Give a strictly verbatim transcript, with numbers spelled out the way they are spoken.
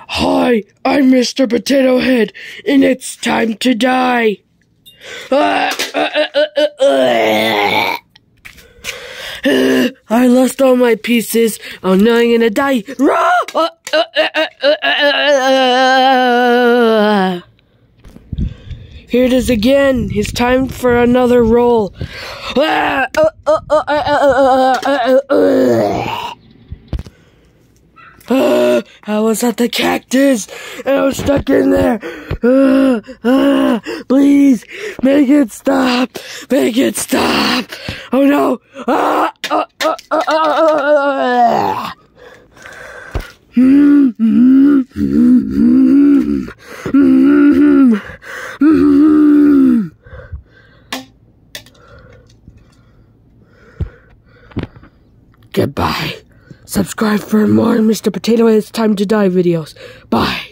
Hi, I'm Mister Potato Head, and it's time to die. Uh, uh, uh, uh, uh. I lost all my pieces. Oh no, I'm gonna die. Uh, uh, uh, uh, uh. Here it is again. It's time for another roll. Uh, uh, uh, uh, uh, uh, uh. Uh, I was at the cactus, and I was stuck in there. Uh, uh, please, make it stop. Make it stop. Oh no. Uh, uh, uh, uh, uh, uh. Mm, mm, mm, mm, mm, mm. Goodbye. Subscribe for more Mister Potato Head's Time to Die videos. Bye.